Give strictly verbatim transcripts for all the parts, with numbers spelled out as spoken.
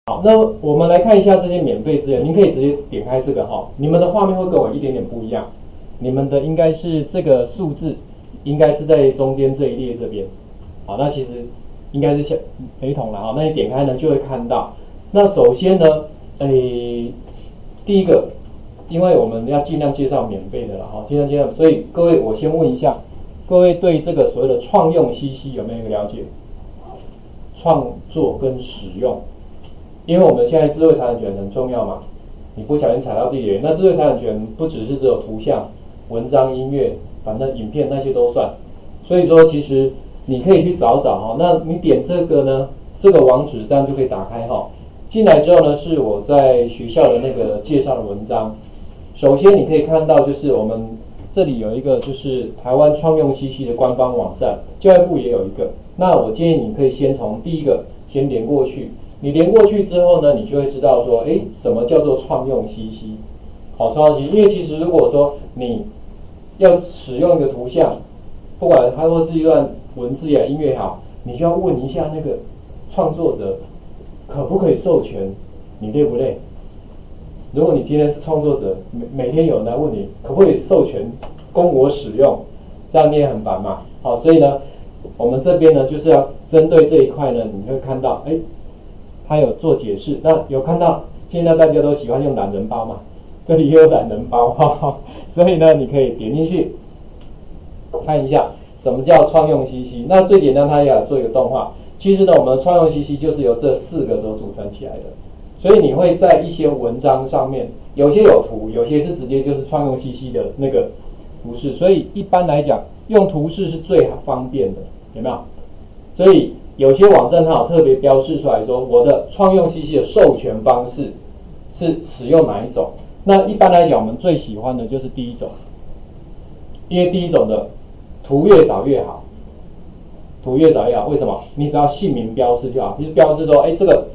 好，那我们来看一下这些免费资源，您可以直接点开这个哈，你们的画面会跟我一点点不一样，你们的应该是这个数字，应该是在中间这一列这边，好，那其实应该是相雷同了哈，那你点开呢就会看到，那首先呢，诶，第一个，因为我们要尽量介绍免费的了哈，尽量介绍，所以各位我先问一下，各位对这个所谓的创用 C C 有没有一个了解？创作跟使用。因为我们现在智慧财产权很重要嘛，你不小心踩到地雷，那智慧财产权不只是只有图像、文章、音乐，反正影片那些都算。所以说，其实你可以去找找哈。那你点这个呢，这个网址这样就可以打开哈。进来之后呢，是我在学校的那个介绍的文章。首先你可以看到，就是我们这里有一个就是台湾创用 C C 的官方网站，教育部也有一个。那我建议你可以先从第一个先连过去。你连过去之后呢，你就会知道说，哎，什么叫做创用 C C？ 好，创用 C C， 因为其实如果说你要使用一个图像，不管它或是一段文字呀、音乐也好，你就要问一下那个创作者可不可以授权，你累不累？如果你今天是创作者，每每天有人来问你可不可以授权供我使用，这样你也很烦嘛。好，所以呢，我们这边呢就是要针对这一块呢，你会看到，哎。他有做解释，那有看到现在大家都喜欢用懒人包嘛？这里也有懒人包，哈哈，所以呢，你可以点进去看一下什么叫创用 C C。那最简单，它也要做一个动画。其实呢，我们的创用 C C 就是由这四个所组成起来的。所以你会在一些文章上面，有些有图，有些是直接就是创用 C C 的那个图示。所以一般来讲，用图示是最方便的，有没有？所以。有些网站它有特别标示出来说，我的创用 C C 的授权方式是使用哪一种？那一般来讲，我们最喜欢的就是第一种，因为第一种的图越少越好，图越少越好。为什么？你只要姓名标示就好，就是标示说，哎，这个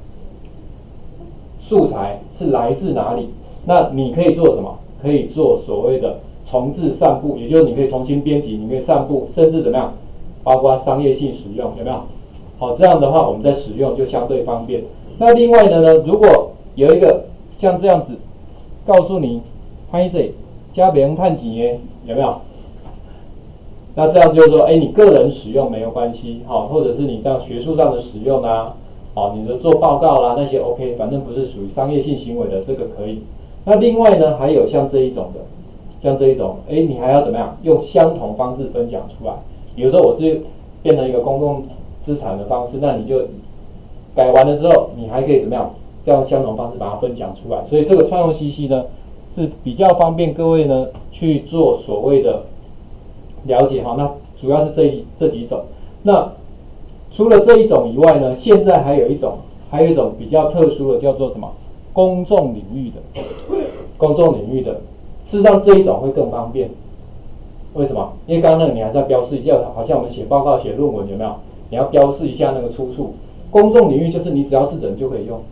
素材是来自哪里？那你可以做什么？可以做所谓的重置散布，也就是你可以重新编辑，你可以散布，甚至怎么样？包括商业性使用，有没有？好，这样的话我们在使用就相对方便。那另外的呢，如果有一个像这样子，告诉你拍摄加别人看几耶，有没有？那这样就是说，哎，你个人使用没有关系，好，或者是你这样学术上的使用啊，好，你的做报告啦那些 OK， 反正不是属于商业性行为的，这个可以。那另外呢，还有像这一种的，像这一种，哎，你还要怎么样？用相同方式分享出来。比如说我是变成一个公共资产的方式，那你就改完了之后，你还可以怎么样？这样相同方式把它分享出来。所以这个创用 C C 呢是比较方便各位呢去做所谓的了解哈。那主要是这一这几种。那除了这一种以外呢，现在还有一种，还有一种比较特殊的叫做什么？公众领域的，公众领域的，事实上这一种会更方便。为什么？因为刚刚那个你还是要标示一下，好像我们写报告、写论文有没有？你要标示一下那个出处。公众领域就是你只要是人就可以用，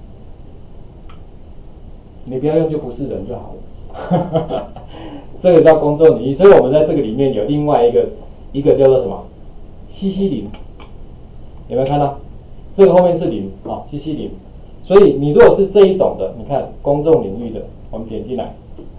你不要用就不是人就好了。这个叫公众领域，所以我们在这个里面有另外一个一个叫做什么 ？C C 零，有没有看到？这个后面是零啊 ，C C 零。所以你如果是这一种的，你看公众领域的，我们点进来。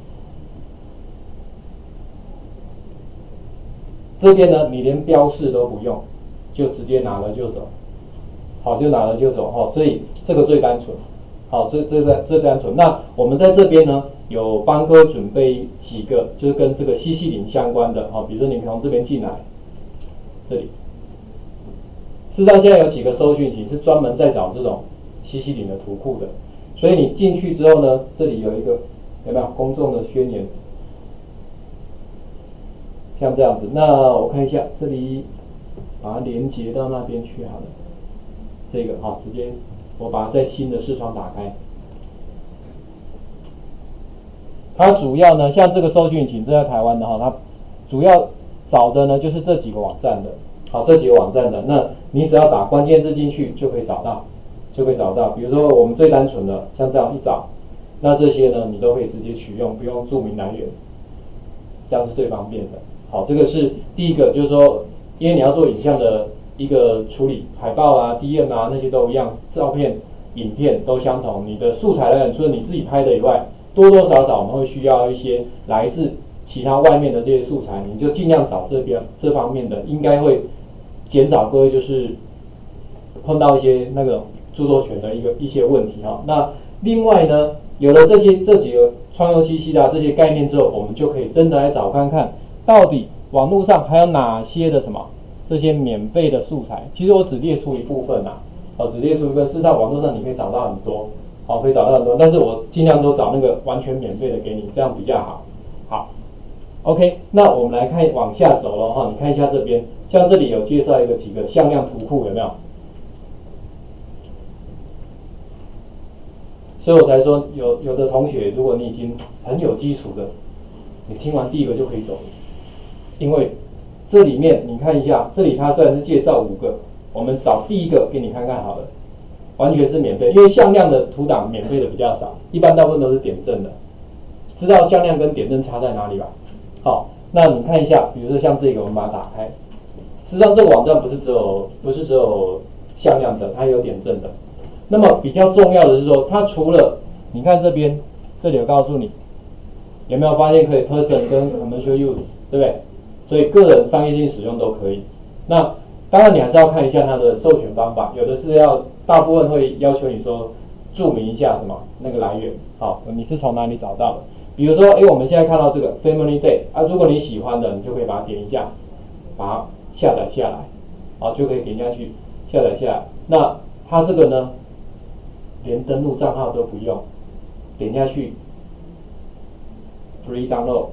这边呢，你连标示都不用，就直接拿了就走，好，就拿了就走哈、哦，所以这个最单纯，好，这这个最单纯。那我们在这边呢，有帮各位准备几个，就是跟这个 C C 零相关的，好，比如说你从这边进来，这里，事实上现在有几个搜寻引擎是专门在找这种 C C 零的图库的，所以你进去之后呢，这里有一个有没有公众的宣言？像这样子，那我看一下，这里把它连接到那边去好了。这个哈，直接我把它在新的视窗打开。它主要呢，像这个搜寻引擎，这在台湾的哈，它主要找的呢就是这几个网站的，好，这几个网站的，那你只要打关键字进去就可以找到，就可以找到。比如说我们最单纯的，像这样一找，那这些呢你都可以直接取用，不用注明来源，这样是最方便的。好，这个是第一个，就是说，因为你要做影像的一个处理，海报啊、D M 啊那些都一样，照片影片都相同，你的素材来源除了你自己拍的以外，多多少少我们会需要一些来自其他外面的这些素材，你就尽量找这边这方面的，应该会减少各位就是碰到一些那个著作权的一个一些问题哈。那另外呢，有了这些这几个创游戏系的这些概念之后，我们就可以真的来找看看，到底网络上还有哪些的什么这些免费的素材。其实我只列出一部分啊，哦，只列出一部分。事实上，网络上你可以找到很多，哦，可以找到很多，但是我尽量都找那个完全免费的给你，这样比较好。好 ，OK， 那我们来看往下走了哈，你看一下这边，像这里有介绍一个几个向量图库，有没有？所以我才说有有的同学，如果你已经很有基础的，你听完第一个就可以走了，因为这里面你看一下，这里它虽然是介绍五个，我们找第一个给你看看好了，完全是免费，因为向量的图档免费的比较少，一般大部分都是点阵的，知道向量跟点阵差在哪里吧？好，那你看一下，比如说像这个，我们把它打开，实际上这个网站不是只有不是只有向量的，它也有点阵的。那么比较重要的是说，它除了你看这边，这里有告诉你，有没有发现可以 person 跟 commercial use， 对不对？所以个人商业性使用都可以。那当然你还是要看一下它的授权方法，有的是要大部分会要求你说注明一下什么那个来源，好，你是从哪里找到的？比如说，哎，我们现在看到这个 Family Day 啊，如果你喜欢的，你就可以把它点一下，把它下载下来，好，就可以点下去下载下来。那它这个呢？连登录账号都不用，点下去 ，free download，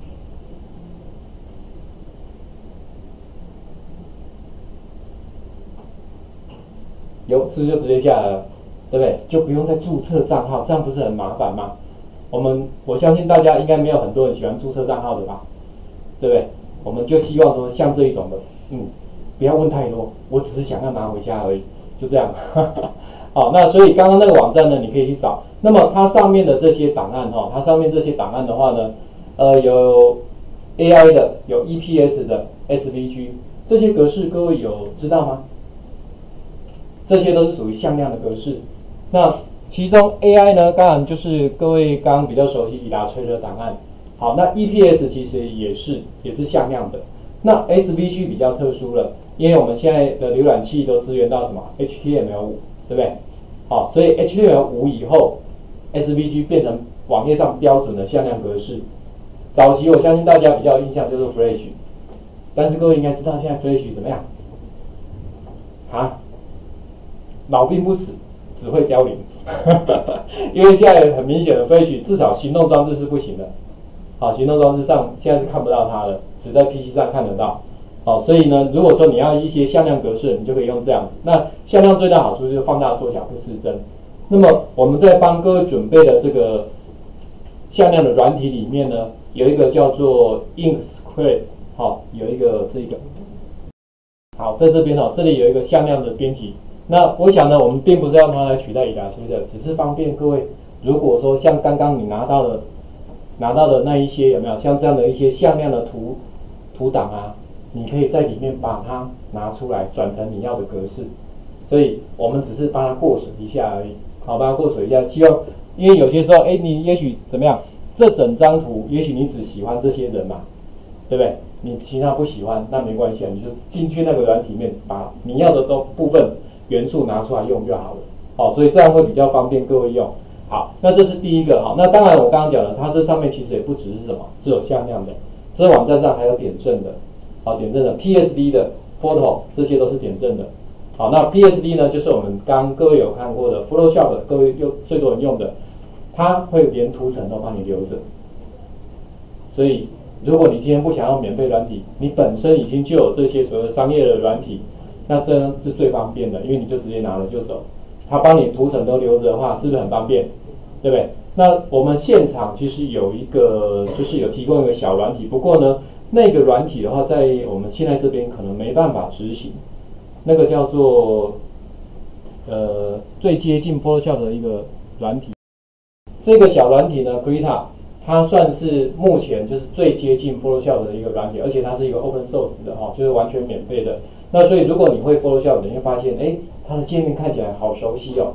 有是不是就直接下来了，对不对？就不用再注册账号，这样不是很麻烦吗？我们我相信大家应该没有很多人喜欢注册账号的吧，对不对？我们就希望说像这一种的，嗯，不要问太多，我只是想要拿回家而已，就这样。好，那所以刚刚那个网站呢，你可以去找。那么它上面的这些档案哈，它上面这些档案的话呢，呃，有 A I 的，有 E P S 的 S V G， 这些格式各位有知道吗？这些都是属于向量的格式。那其中 A I 呢，当然就是各位刚刚比较熟悉 Illustrator 档案。好，那 E P S 其实也是也是向量的。那 S V G 比较特殊了，因为我们现在的浏览器都支援到什么 H T M L 五。对不对？好，所以 H T M L 五 以后 ，S V G 变成网页上标准的向量格式。早期我相信大家比较有印象就是 Flash， 但是各位应该知道现在 Flash 怎么样？啊，老兵不死，只会凋零。因为现在很明显的 Flash 至少行动装置是不行的。好，行动装置上现在是看不到它的，只在 P C 上看得到。好，所以呢，如果说你要一些向量格式，你就可以用这样子。那向量最大好处就是放大、缩小、不失真。那么我们在帮各位准备的这个向量的软体里面呢，有一个叫做 Inkscape， 好，有一个这个，好，在这边哦，这里有一个向量的编辑。那我想呢，我们并不是要它来取代Illustrator，只是方便各位，如果说像刚刚你拿到的拿到的那一些有没有像这样的一些向量的图图档啊？你可以在里面把它拿出来，转成你要的格式，所以我们只是帮它过水一下而已，好，帮它过水一下。希望，因为有些时候，哎，你也许怎么样，这整张图，也许你只喜欢这些人嘛，对不对？你其他不喜欢，那没关系啊，你就进去那个软体里面，把你要的都部分元素拿出来用就好了，好，所以这样会比较方便各位用。好，那这是第一个，好，那当然我刚刚讲了，它这上面其实也不只是什么，只有向量的，这网站上还有点阵的。好，点阵的 P S D 的 Photo 这些都是点阵的。好，那 P S D 呢，就是我们刚刚各位有看过的 Photoshop， 各位用最多人用的，它会连图层都帮你留着。所以，如果你今天不想要免费软体，你本身已经就有这些所谓的商业的软体，那这是最方便的，因为你就直接拿了就走。它帮你图层都留着的话，是不是很方便？对不对？那我们现场其实有一个，就是有提供一个小软体，不过呢。那个软体的话，在我们现在这边可能没办法执行，那个叫做呃最接近 Photoshop 的一个软体。这个小软体呢 ，Krita， 它算是目前就是最接近 Photoshop 的一个软体，而且它是一个 Open Source 的哈、哦，就是完全免费的。那所以如果你会 Photoshop，你会发现，哎，它的界面看起来好熟悉哦，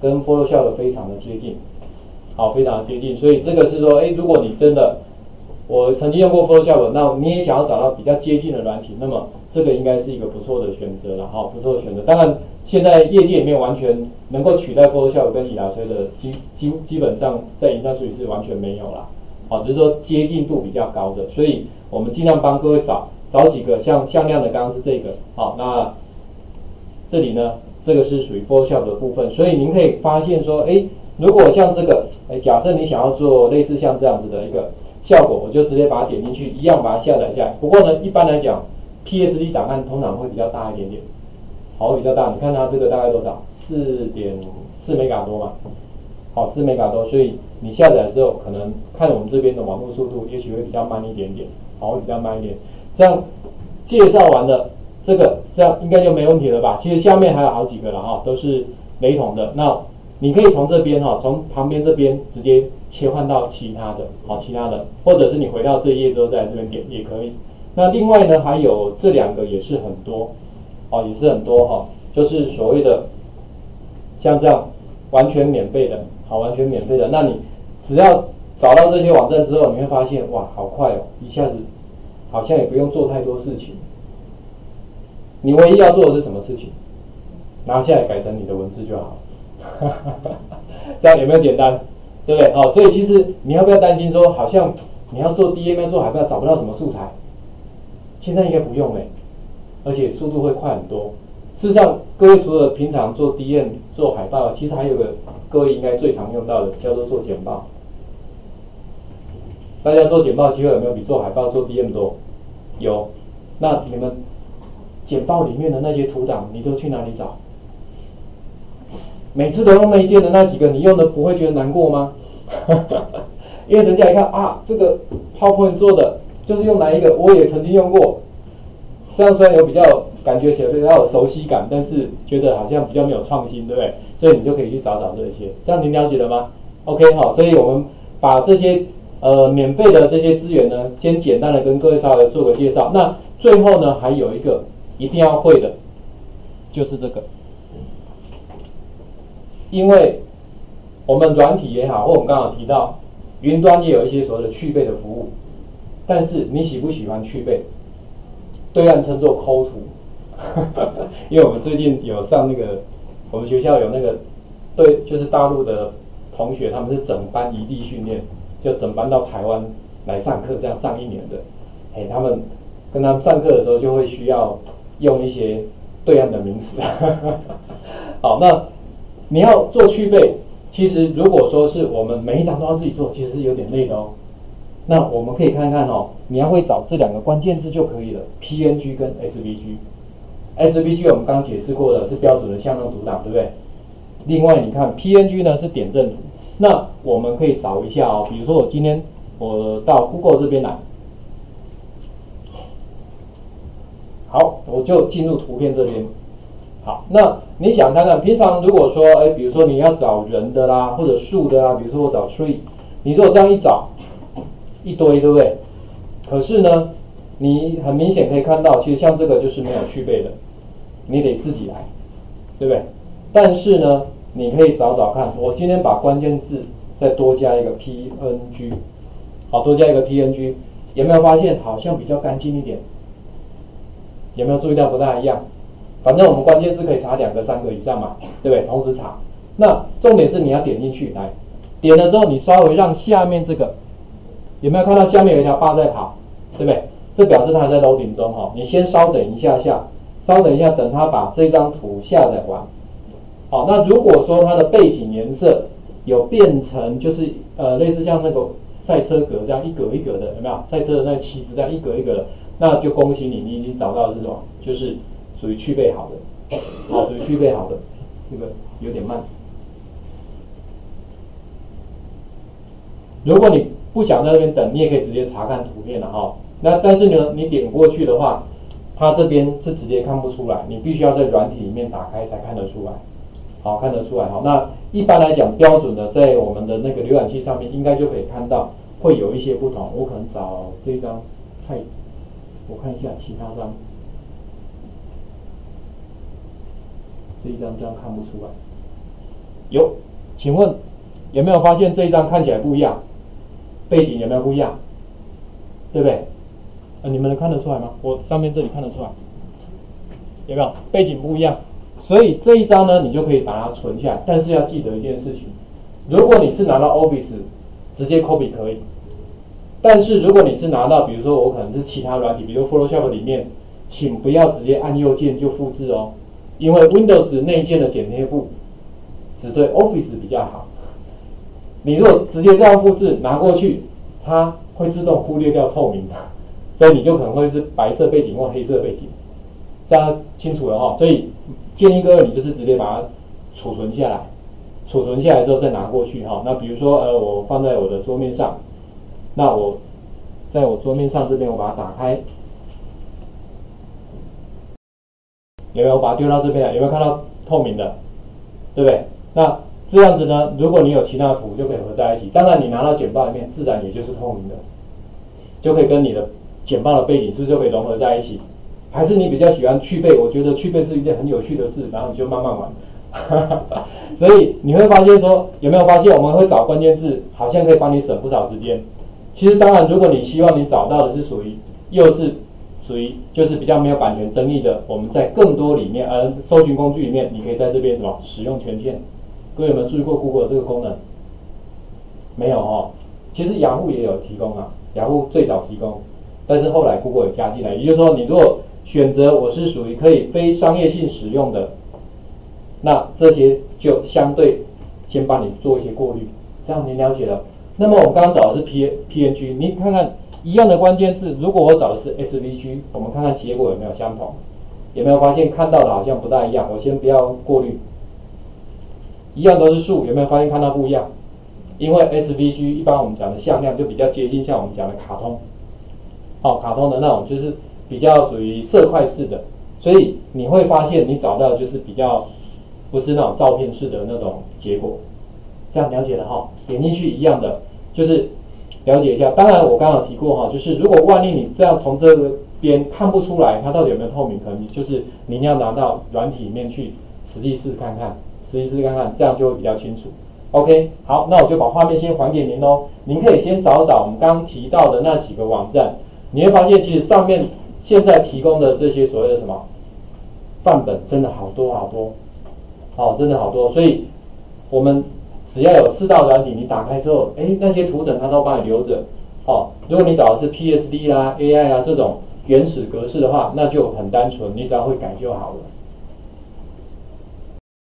跟 Photoshop 非常的接近，好，非常的接近。所以这个是说，哎，如果你真的我曾经用过 Photoshop， 那你也想要找到比较接近的软体，那么这个应该是一个不错的选择了哈，不错的选择。当然，现在业界里面完全能够取代 Photoshop 跟 Illustrator 基基基本上在影像处理是完全没有啦，好，只是说接近度比较高的，所以我们尽量帮各位找找几个像像样的，刚刚是这个，好，那这里呢，这个是属于 Photoshop 的部分，所以您可以发现说，哎，如果像这个，哎，假设你想要做类似像这样子的一个效果，我就直接把它点进去，一样把它下载下来。不过呢，一般来讲 ，P S D 档案通常会比较大一点点，好，会比较大。你看它这个大概多少？四点四 mega 多嘛，好，四 mega 多。所以你下载的时候，可能看我们这边的网络速度，也许会比较慢一点点，好，会比较慢一点。这样介绍完了这个，这样应该就没问题了吧？其实下面还有好几个了哈，都是雷同的。那你可以从这边哈，从旁边这边直接切换到其他的，好，其他的，或者是你回到这一页之后再来这边点也可以。那另外呢，还有这两个也是很多，哦，也是很多哈，就是所谓的像这样完全免费的，好，完全免费的。那你只要找到这些网站之后，你会发现哇，好快哦，一下子好像也不用做太多事情。你唯一要做的是什么事情？拿下来改成你的文字就好。这样有没有简单？对不对？哦，所以其实你要不要担心说，好像你要做 D M 做海报找不到什么素材？现在应该不用哎，而且速度会快很多。事实上，各位除了平常做 D M 做海报，其实还有个各位应该最常用到的，叫做做简报。大家做简报机会有没有比做海报做 D M 多？有。那你们简报里面的那些图档，你都去哪里找？每次都用内建的那几个，你用的不会觉得难过吗？因为人家一看啊，这个 PowerPoint 做的就是用哪一个，我也曾经用过。这样虽然有比较感觉起来比较有熟悉感，但是觉得好像比较没有创新，对不对？所以你就可以去找找这些。这样您了解了吗 ？OK 好，所以我们把这些呃免费的这些资源呢，先简单的跟各位稍微做个介绍。那最后呢，还有一个一定要会的，就是这个。因为我们软体也好，或我们刚刚提到，云端也有一些所谓的去背的服务，但是你喜不喜欢去背？对岸称作抠图，因为我们最近有上那个，我们学校有那个对，就是大陆的同学，他们是整班异地训练，就整班到台湾来上课，这样上一年的，哎，他们跟他们上课的时候就会需要用一些对岸的名词，好，那。你要做去背，其实如果说是我们每一张都要自己做，其实是有点累的哦。那我们可以看看哦，你要会找这两个关键字就可以了 ，P N G 跟 S V G。S V G 我们刚刚解释过了，是标准的向量图档，对不对？另外你看 P N G 呢是点阵图，那我们可以找一下哦，比如说我今天我到 Google 这边来，好，我就进入图片这边。好，那你想看看，平常如果说，哎，比如说你要找人的啦，或者树的啦，比如说我找 tree， 你如果这样一找，一堆，对不对？可是呢，你很明显可以看到，其实像这个就是没有去背的，你得自己来，对不对？但是呢，你可以找找看，我今天把关键字再多加一个 P N G， 好，多加一个 P N G， 有没有发现好像比较干净一点？有没有注意到不大一样？反正我们关键字可以查两个、三个以上嘛，对不对？同时查。那重点是你要点进去，来，点了之后你稍微让下面这个，有没有看到下面有一条八在跑，对不对？这表示它还在 loading 中哈。你先稍等一下下，稍等一下，等它把这张图下载完。好，那如果说它的背景颜色有变成就是呃类似像那个赛车格这样一格一格的，有没有？赛车的那个旗子这样一格一格的，那就恭喜你，你已经找到的是什么？就是属于去背好的，好，属于去背好的，这个有点慢。如果你不想在那边等，你也可以直接查看图片了哈。那但是呢，你点过去的话，它这边是直接看不出来，你必须要在软体里面打开才看得出来。好，看得出来。好，那一般来讲，标准的在我们的那个浏览器上面，应该就可以看到会有一些不同。我可能找这一张，太，我看一下其他张。这一张这样看不出来， 有，请问有没有发现这一张看起来不一样？背景有没有不一样？对不对？呃，你们能看得出来吗？我上面这里看得出来，有没有？背景不一样，所以这一张呢，你就可以把它存下来。但是要记得一件事情，如果你是拿到 Office 直接 copy 可以，但是如果你是拿到，比如说我可能是其他软体，比如 Photoshop 里面，请不要直接按右键就复制哦，因为 Windows 内建的剪贴簿只对 Office 比较好。你如果直接这样复制拿过去，它会自动忽略掉透明的，所以你就可能会是白色背景或黑色背景，这样清楚了哈。所以建议各位你就是直接把它储存下来，储存下来之后再拿过去哈。那比如说呃，我放在我的桌面上，那我在我桌面上这边我把它打开，有没有？我把它丢到这边来，有没有看到透明的？对不对？那这样子呢，如果你有其他的图就可以合在一起。当然，你拿到简报里面，自然也就是透明的，就可以跟你的简报的背景是不是就可以融合在一起？还是你比较喜欢去背？我觉得去背是一件很有趣的事，然后你就慢慢玩。所以你会发现说，有没有发现我们会找关键字，好像可以帮你省不少时间。其实当然，如果你希望你找到的是属于又是属于就是比较没有版权争议的，我们在更多里面呃搜寻工具里面，你可以在这边什么使用权限。各位有没有注意过 Google 这个功能？没有哦。其实雅虎也有提供啊，雅虎最早提供，但是后来 Google 也加进来。也就是说，你如果选择我是属于可以非商业性使用的，那这些就相对先帮你做一些过滤，这样您了解了。那么我们刚刚找的是 P P N G， 你看看一样的关键字，如果我找的是 S V G， 我们看看结果有没有相同？有没有发现看到的好像不大一样？我先不要过滤。一样都是树，有没有发现看到不一样？因为 S V G 一般我们讲的向量就比较接近像我们讲的卡通，哦，卡通的那种就是比较属于色块式的，所以你会发现你找到的就是比较不是那种照片式的那种结果，这样了解了哈。点进去一样的，就是了解一下。当然我刚刚有提过哈，就是如果万一你这样从这个边看不出来它到底有没有透明，可能就是您要拿到软体里面去实际试看看。实际试看看，这样就会比较清楚。OK， 好，那我就把画面先还给您喽。您可以先找找我们刚刚提到的那几个网站，你会发现其实上面现在提供的这些所谓的什么范本，真的好多好多，哦，真的好多。所以我们只要有四道软体，你打开之后，哎，那些图层它都帮你留着。哦，如果你找的是 P S D 啦、A I 啦这种原始格式的话，那就很单纯，你只要会改就好了。